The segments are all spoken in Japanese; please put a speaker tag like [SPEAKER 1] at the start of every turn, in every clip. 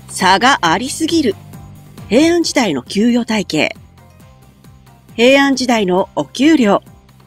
[SPEAKER 1] 差がありすぎる。平安時代の給与体系。平安時代のお給料。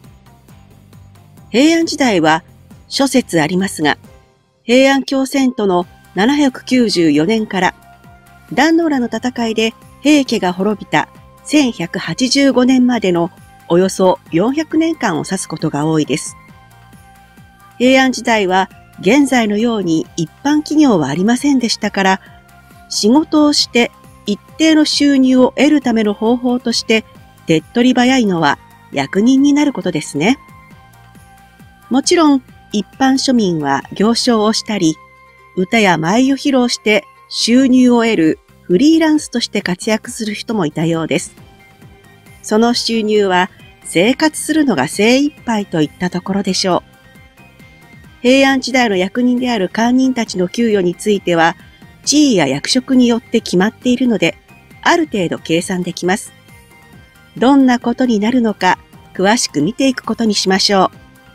[SPEAKER 1] 平安時代は諸説ありますが、平安京遷都の794年から壇ノ浦の戦いで平家が滅びた1185年までのおよそ400年間を指すことが多いです。平安時代は現在のように一般企業はありませんでしたから、仕事をして一定の収入を得るための方法として手っ取り早いのは役人になることですね。もちろん一般庶民は行商をしたり、歌や舞を披露して収入を得るフリーランスとして活躍する人もいたようです。その収入は生活するのが精一杯といったところでしょう。平安時代の役人である官人たちの給与については、地位や役職によって決まっているので、ある程度計算できます。どんなことになるのか、詳しく見ていくことにしましょう。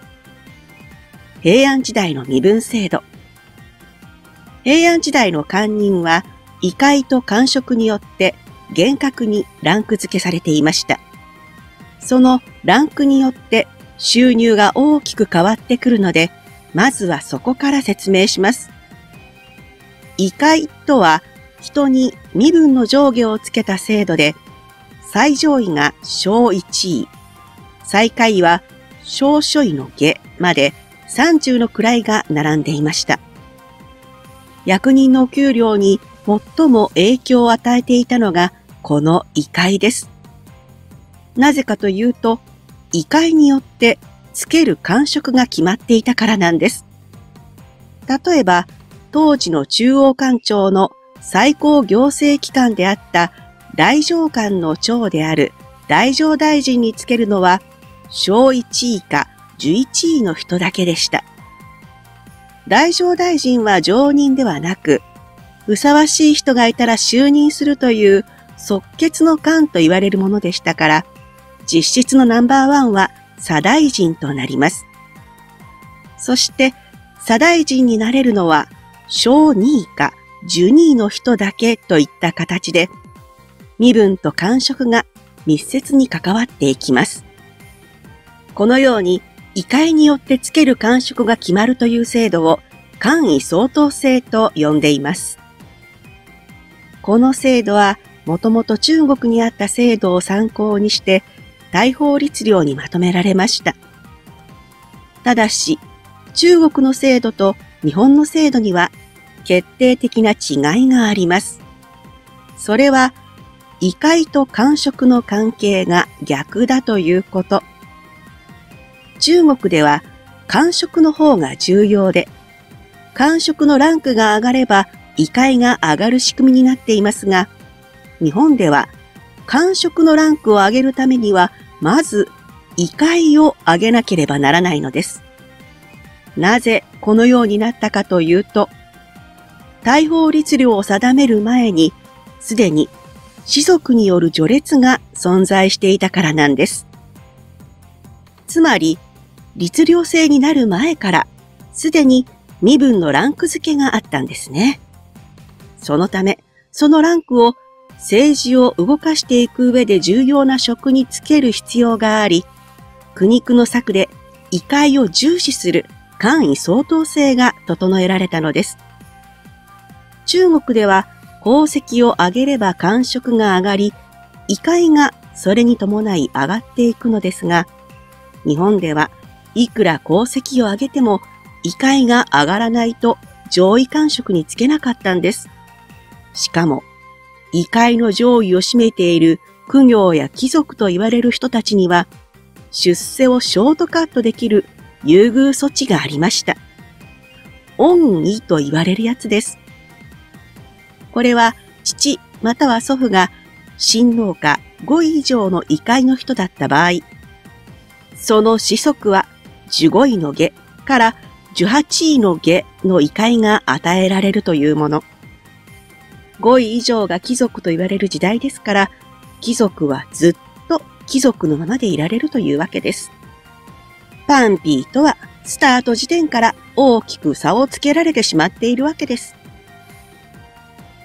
[SPEAKER 1] 平安時代の身分制度。平安時代の官人は、位階と官職によって厳格にランク付けされていました。そのランクによって収入が大きく変わってくるので、まずはそこから説明します。位階とは、人に身分の上下をつけた制度で、最上位が小一位、最下位は小諸位の下まで30の位が並んでいました。役人の給料に最も影響を与えていたのがこの位階です。なぜかというと、位階によってつける官職が決まっていたからなんです。例えば、当時の中央官庁の最高行政機関であった太政官の長である太政大臣につけるのは小1位か11位の人だけでした。太政大臣は常任ではなく、ふさわしい人がいたら就任するという即決の官と言われるものでしたから、実質のナンバーワンは左大臣となります。そして左大臣になれるのは小2位か12位の人だけといった形で、身分と官職が密接に関わっていきます。このように位階によってつける官職が決まるという制度を官位相当制と呼んでいます。この制度はもともと中国にあった制度を参考にして大宝律令にまとめられました。ただし、中国の制度と日本の制度には決定的な違いがあります。それは、位階と官職の関係が逆だということ。中国では官職の方が重要で、官職のランクが上がれば位階が上がる仕組みになっていますが、日本では官職のランクを上げるためには、まず位階を上げなければならないのです。なぜこのようになったかというと、大宝律令を定める前に、すでに士族による序列が存在していたからなんです。つまり、律令制になる前から、すでに身分のランク付けがあったんですね。そのため、そのランクを政治を動かしていく上で重要な職につける必要があり、苦肉の策で位階を重視する官位相当制が整えられたのです。中国では功績を上げれば官職が上がり、位階がそれに伴い上がっていくのですが、日本ではいくら功績を上げても位階が上がらないと上位官職につけなかったんです。しかも、位階の上位を占めている公卿や貴族と言われる人たちには、出世をショートカットできる優遇措置がありました。恩義と言われるやつです。これは父または祖父が親王か5位以上の位階の人だった場合、その子息は15位の下から18位の下の位階が与えられるというもの。5位以上が貴族と言われる時代ですから、貴族はずっと貴族のままでいられるというわけです。パンピーとはスタート時点から大きく差をつけられてしまっているわけです。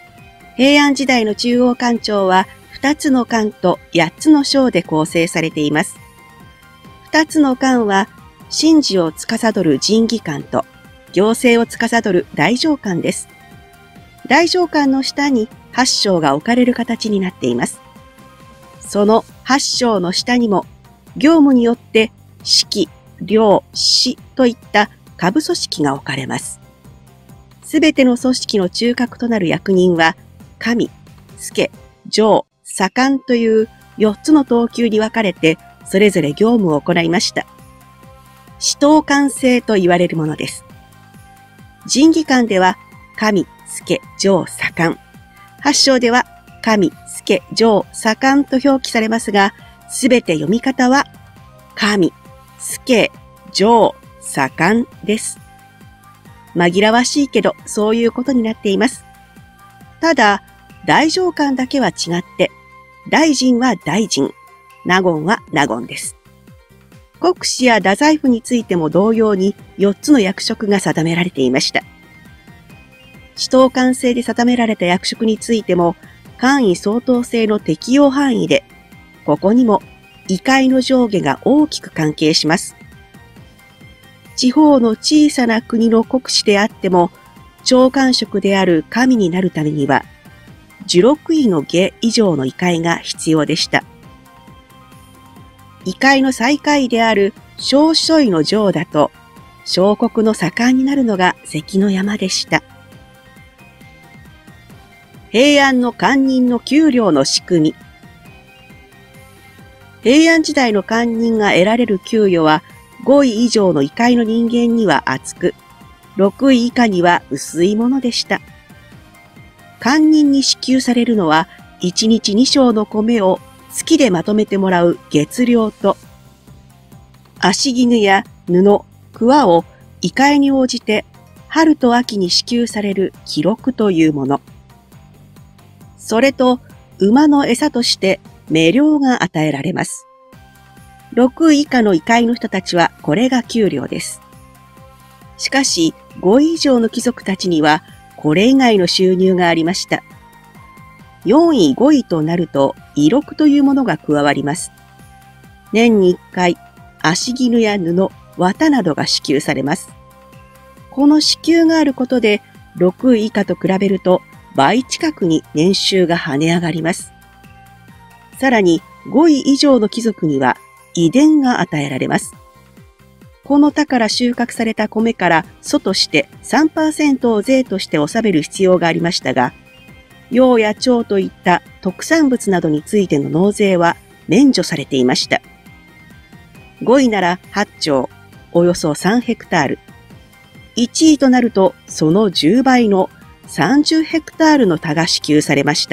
[SPEAKER 1] 平安時代の中央官庁は2つの官と8つの省で構成されています。2つの官は神事を司る神儀官と行政を司る大上官です。大上官の下に8省が置かれる形になっています。その8省の下にも業務によって指揮、領、司といった下部組織が置かれます。すべての組織の中核となる役人は神、助、上、左官という4つの等級に分かれてそれぞれ業務を行いました。使統官制と言われるものです。神儀官では神、助、上、左官。8省では神、助、上、左官と表記されますが、すべて読み方は神、助、上、左官です。紛らわしいけど、そういうことになっています。ただ、大上官だけは違って、大臣は大臣、納言は納言です。国司や太宰府についても同様に4つの役職が定められていました。使統官制で定められた役職についても、官位相当制の適用範囲で、ここにも位階の上下が大きく関係します。地方の小さな国の国司であっても、長官職である神になるためには、16位の下以上の位階が必要でした。位階の最下位である小書位の上だと、小国の盛んになるのが関の山でした。平安の官人の給料の仕組み。平安時代の官人が得られる給与は5位以上の位階の人間には厚く、6位以下には薄いものでした。官人に支給されるのは1日2升の米を月でまとめてもらう月糧と、足絹や布、桑を位階に応じて春と秋に支給される記録というもの。それと馬の餌として目糧が与えられます。6位以下の位階の人たちはこれが給料です。しかし5位以上の貴族たちにはこれ以外の収入がありました。4位、5位となると衣禄というものが加わります。年に1回、足絹や布、綿などが支給されます。この支給があることで6位以下と比べると倍近くに年収が跳ね上がります。さらに5位以上の貴族には遺伝が与えられます。この田から収穫された米から祖として 3% を税として納める必要がありましたが、羊や蝶といった特産物などについての納税は免除されていました。5位なら8丁、およそ3ヘクタール。1位となるとその10倍の30ヘクタールの田が支給されました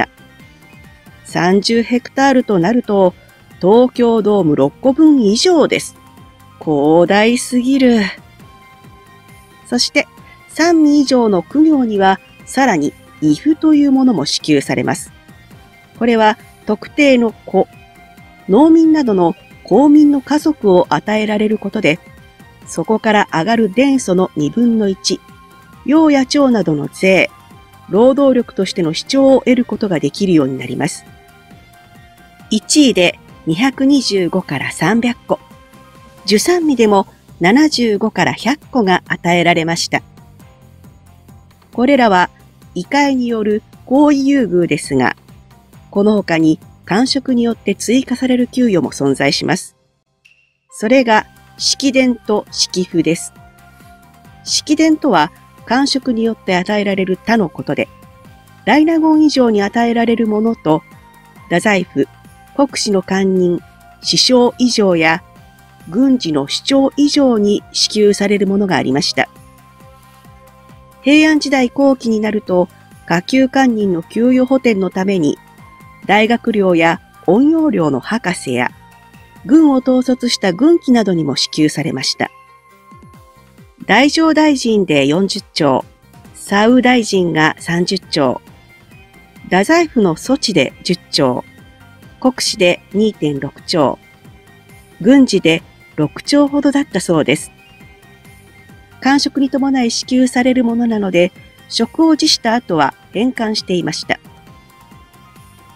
[SPEAKER 1] 。30ヘクタールとなると東京ドーム6個分以上です。広大すぎる。そして三位以上の公業にはさらに遺付というものも支給されます。これは特定の子、農民などの公民の家族を与えられることで、そこから上がる田祖の2分の1、羊や蝶などの税、労働力としての主張を得ることができるようになります。1位で225から300個、受産日でも75から100個が与えられました。これらは位階による高位優遇ですが、この他に官職によって追加される給与も存在します。それが式田と式賦です。式田とは官職によって与えられる他のことで、大納言以上に与えられるものと、太宰府、国司の官人、司将以上や軍事の首長以上に支給されるものがありました。平安時代後期になると、下級官人の給与補填のために、大学寮や恩養寮の博士や、軍を統率した軍記などにも支給されました。太政大臣で40兆、左右大臣が30兆、太宰府の措置で10兆、国司で 2.6 兆、軍事で6兆ほどだったそうです。官職に伴い支給されるものなので、職を辞した後は返還していました。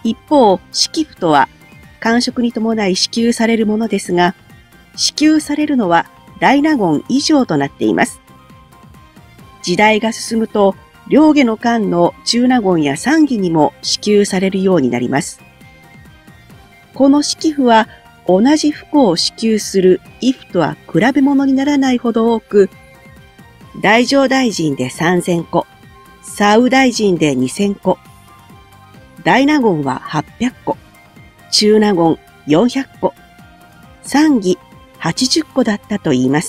[SPEAKER 1] 一方、式賦とは、官職に伴い支給されるものですが、支給されるのは大納言以上となっています。時代が進むと、両下の間の中納言や参議にも支給されるようになります。この式賦は、同じ服を支給する衣服とは比べ物にならないほど多く、太政大臣で3000個、左右大臣で2000個、大納言は800個、中納言400個、参議80個だったと言います。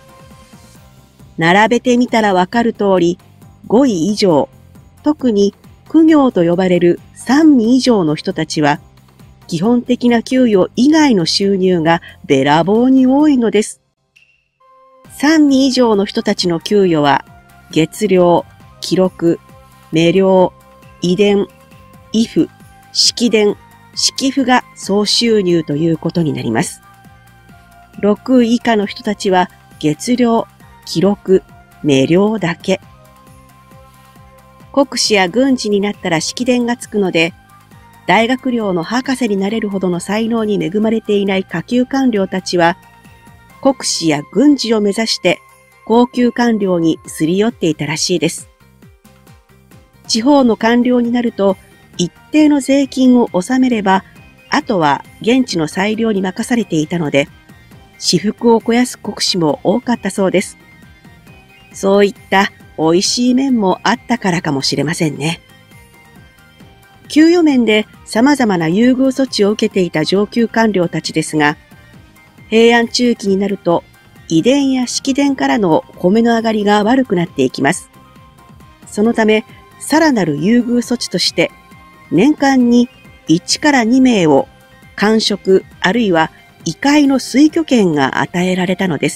[SPEAKER 1] 並べてみたらわかる通り、5位以上、特に公行と呼ばれる三位以上の人たちは、基本的な給与以外の収入がべらぼうに多いのです。三位以上の人たちの給与は、月糧、記録、目糧、遺伝、衣賦、式伝、式賦が総収入ということになります。6位以下の人たちは月糧、記録、目糧だけ。国士や軍事になったら式伝がつくので、大学寮の博士になれるほどの才能に恵まれていない下級官僚たちは、国士や軍事を目指して高級官僚にすり寄っていたらしいです。地方の官僚になると、一定の税金を納めれば、あとは現地の裁量に任されていたので、私腹を肥やす国士も多かったそうです。そういった美味しい面もあったからかもしれませんね。給与面で様々な優遇措置を受けていた上級官僚たちですが、平安中期になると、遺伝や式伝からの米の上がりが悪くなっていきます。そのため、さらなる優遇措置として、年間に1から2名を官職あるいは位階の推挙権が与えられたのです。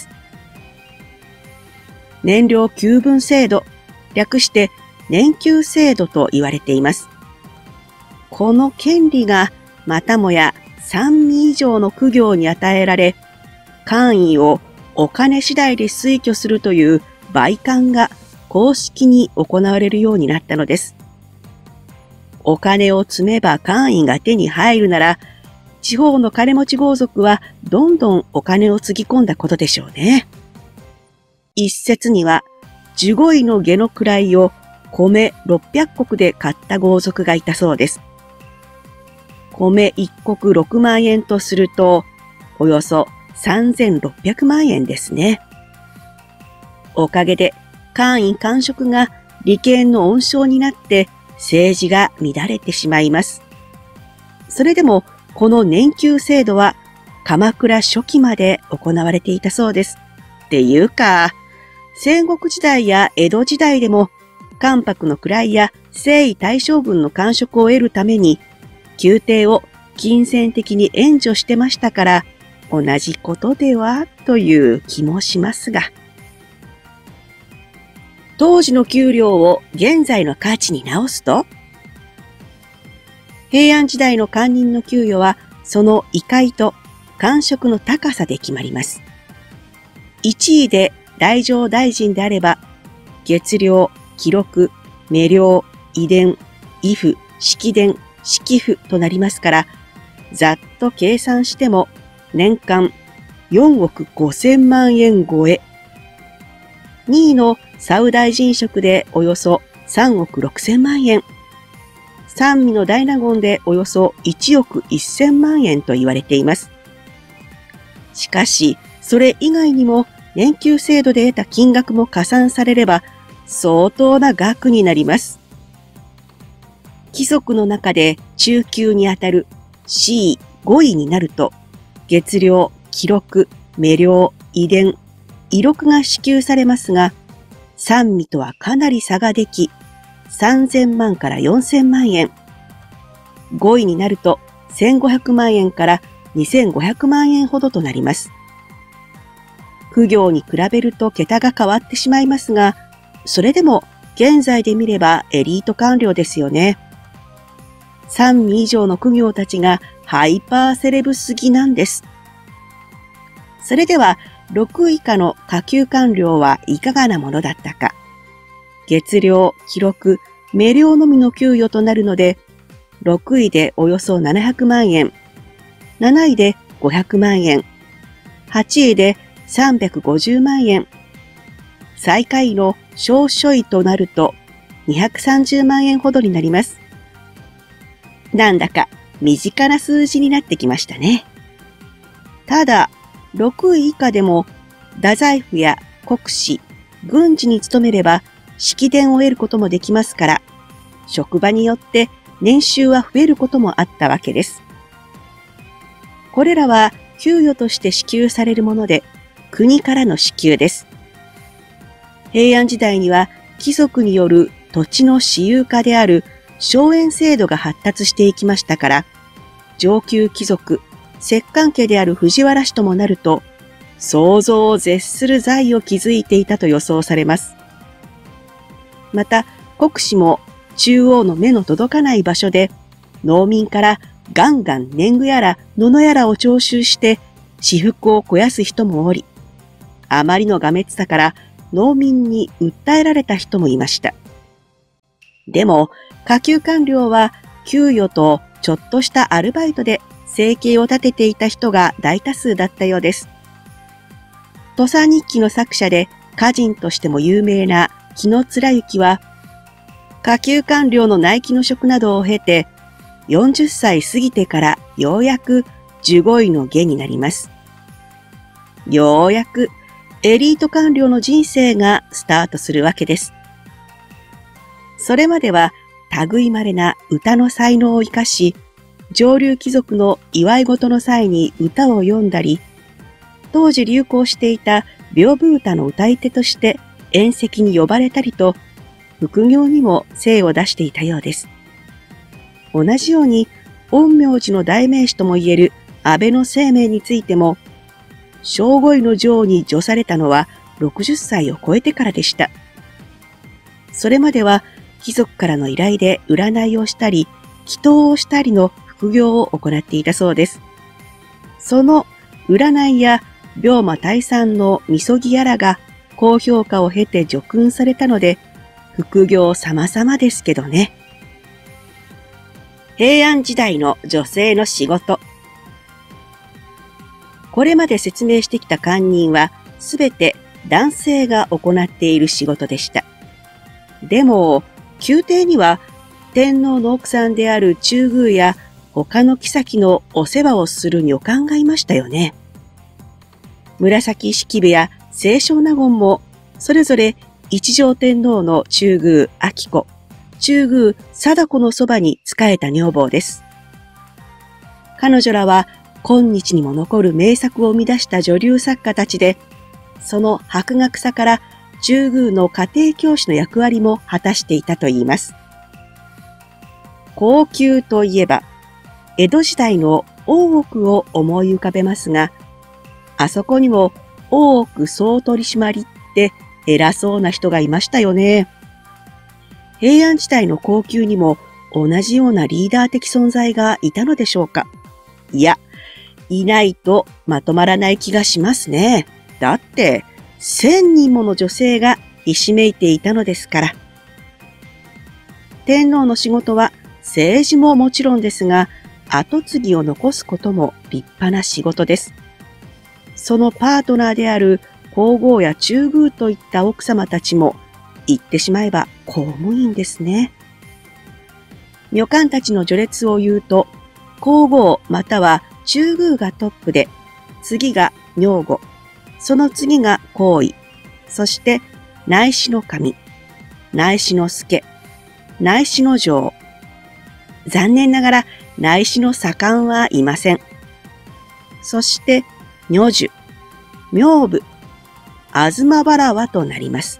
[SPEAKER 1] 年糧給分制度、略して年給制度と言われています。この権利がまたもや三位以上の公行に与えられ、官位をお金次第で推挙するという売官が公式に行われるようになったのです。お金を積めば官位が手に入るなら、地方の金持ち豪族はどんどんお金をつぎ込んだことでしょうね。一説には、15位の下の位を米600石で買った豪族がいたそうです。米1石6万円とすると、およそ3600万円ですね。おかげで、官位官職が利権の温床になって政治が乱れてしまいます。それでも、この年給制度は鎌倉初期まで行われていたそうです。っていうか、戦国時代や江戸時代でも関白の位や征夷大将軍の官職を得るために宮廷を金銭的に援助してましたから同じことではという気もしますが。当時の給料を現在の価値に直すと、平安時代の官人の給与はその位階と官職の高さで決まります。1位で太政大臣であれば、月糧、記録、目糧、遺伝、衣賦、式伝、式賦となりますから、ざっと計算しても年間4億5000万円超え。2位の左右大臣職でおよそ3億6000万円。三位の大納言でおよそ1億1000万円と言われています。しかし、それ以外にも年給制度で得た金額も加算されれば相当な額になります。貴族の中で中級にあたる C5 位になると、月糧、記録、目糧、遺伝、遺録が支給されますが、三位とはかなり差ができ、3000万から4000万円。5位になると1500万円から2500万円ほどとなります。公行に比べると桁が変わってしまいますが、それでも現在で見ればエリート官僚ですよね。3位以上の公行たちがハイパーセレブすぎなんです。それでは6位以下の下級官僚はいかがなものだったか。月糧、記録、目糧のみの給与となるので、 6位でおよそ700万円、7位で500万円、8位で350万円、最下位の小書位となると230万円ほどになります。なんだか身近な数字になってきましたね。ただ、6位以下でも太宰府や国司、軍事に勤めれば式典を得ることもできますから、職場によって年収は増えることもあったわけです。これらは給与として支給されるもので、国からの支給です。平安時代には貴族による土地の私有化である荘園制度が発達していきましたから、上級貴族、摂関家である藤原氏ともなると、想像を絶する財を築いていたと予想されます。また、国司も中央の目の届かない場所で、農民からガンガン年貢やら野々やらを徴収して私腹を肥やす人もおり、あまりのがめつさから農民に訴えられた人もいました。でも、下級官僚は給与とちょっとしたアルバイトで生計を立てていた人が大多数だったようです。土佐日記の作者で歌人としても有名な紀貫之は、下級官僚の内規の職などを経て、40歳過ぎてからようやく15位の下になります。ようやくエリート官僚の人生がスタートするわけです。それまでは類まれな歌の才能を生かし、上流貴族の祝い事の際に歌を詠んだり、当時流行していた屏風歌の歌い手として宴席に呼ばれたりと、副業にも精を出していたようです。同じように、陰陽師の代名詞ともいえる安倍晴明についても、正五位の城に叙されたのは60歳を超えてからでした。それまでは貴族からの依頼で占いをしたり、祈祷をしたりの副業を行っていたそうです。その占いや病魔退散のみそぎやらが高評価を経て叙勲されたので、副業様々ですけどね。平安時代の女性の仕事。これまで説明してきた官人はすべて男性が行っている仕事でした。でも、宮廷には天皇の奥さんである中宮や他の妃のお世話をする女官がいましたよね。紫式部や清少納言もそれぞれ一条天皇の中宮彬子、中宮貞子のそばに仕えた女房です。彼女らは今日にも残る名作を生み出した女流作家たちで、その博学さから中宮の家庭教師の役割も果たしていたといいます。後宮といえば、江戸時代の大奥を思い浮かべますが、あそこにも大奥総取締って偉そうな人がいましたよね。平安時代の後宮にも同じようなリーダー的存在がいたのでしょうか。いや、いないとまとまらない気がしますね。だって、1000人もの女性がひしめいていたのですから。天皇の仕事は政治ももちろんですが、後継ぎを残すことも立派な仕事です。そのパートナーである皇后や中宮といった奥様たちも、言ってしまえば公務員ですね。女官たちの序列を言うと、皇后または中宮がトップで、次が女御、その次が皇位、そして内侍の神、内侍の助、内侍の尉。残念ながら内侍の左官はいません。そして女主、名部、東原和となります。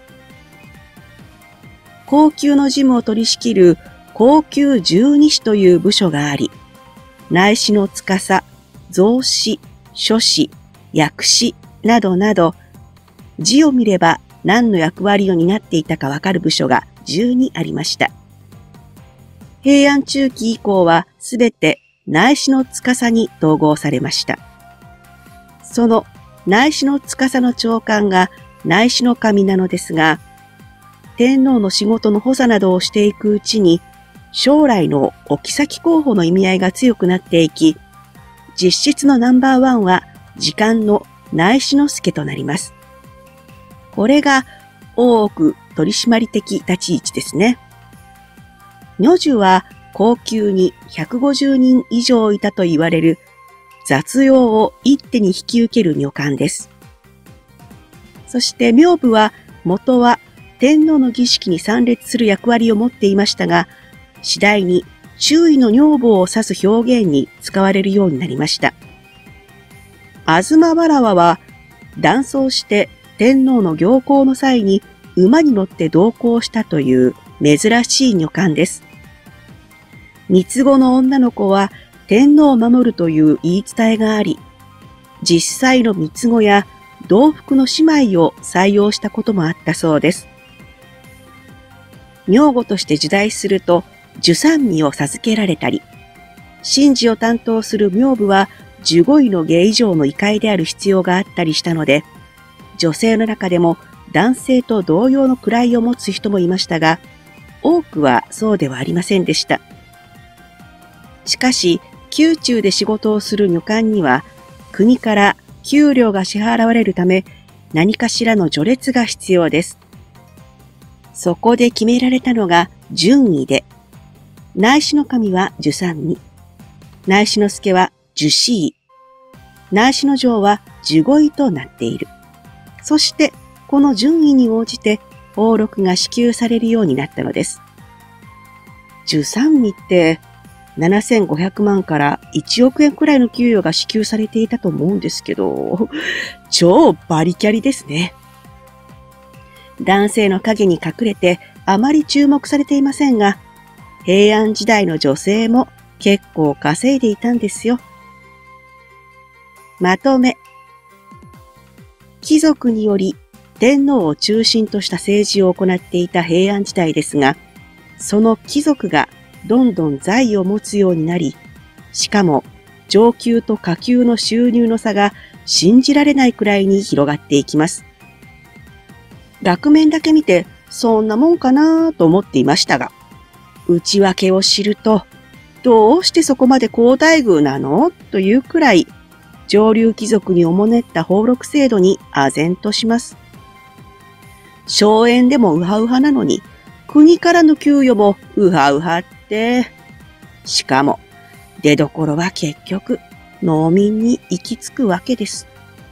[SPEAKER 1] 後宮の事務を取り仕切る後宮十二使という部署があり、内侍の司、造司、書司、訳司などなど、字を見れば何の役割を担っていたかわかる部署が12ありました。平安中期以降はすべて内侍の司に統合されました。その内侍の司の長官が内侍の神なのですが、天皇の仕事の補佐などをしていくうちに、 将来のお妃候補の意味合いが強くなっていき、実質のナンバーワンは時間の内志之助となります。これが大奥取締的立ち位置ですね。女主は後宮に150人以上いたと言われる雑用を一手に引き受ける女官です。そして名部は元は天皇の儀式に参列する役割を持っていましたが、次第に周囲の女房を指す表現に使われるようになりました。東わらわは男装して天皇の行幸の際に馬に乗って同行したという珍しい女官です。三つ子の女の子は天皇を守るという言い伝えがあり、実際の三つ子や同服の姉妹を採用したこともあったそうです。女御として受代すると従三位を授けられたり、神事を担当する名部は15位の下以上の位階である必要があったりしたので、女性の中でも男性と同様の位を持つ人もいましたが、多くはそうではありませんでした。しかし、宮中で仕事をする女官には、国から給料が支払われるため、何かしらの序列が必要です。そこで決められたのが順位で、内侍の神は従三位、内侍之助は従四位、内侍の尉は15位となっている。そして、この順位に応じて、俸禄が支給されるようになったのです。従三位って、7500万から1億円くらいの給与が支給されていたと思うんですけど、超バリキャリですね。男性の影に隠れてあまり注目されていませんが、平安時代の女性も結構稼いでいたんですよ。まとめ。貴族により天皇を中心とした政治を行っていた平安時代ですが、その貴族がどんどん財を持つようになり、しかも上級と下級の収入の差が信じられないくらいに広がっていきます。額面だけ見てそんなもんかなと思っていましたが、内訳を知ると、どうしてそこまで好待遇なのというくらい、上流貴族におもねった俸禄制度に唖然とします。荘園でもウハウハなのに、国からの給与もウハウハって。しかも、出どころは結局、農民に行き着くわけです。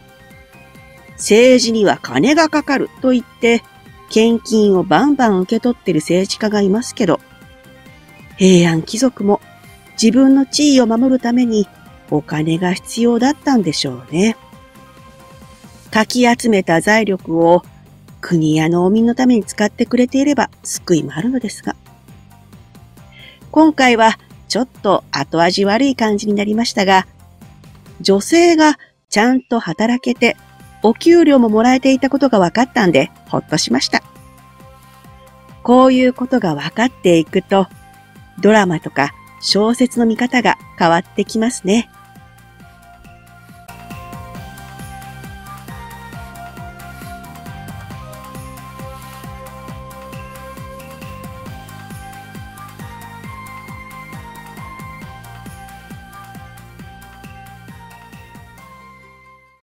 [SPEAKER 1] 政治には金がかかると言って、献金をバンバン受け取ってる政治家がいますけど、平安貴族も自分の地位を守るためにお金が必要だったんでしょうね。かき集めた財力を国や農民のために使ってくれていれば救いもあるのですが。今回はちょっと後味悪い感じになりましたが、女性がちゃんと働けてお給料ももらえていたことが分かったんでほっとしました。こういうことが分かっていくと、ドラマとか小説の見方が変わってきますね。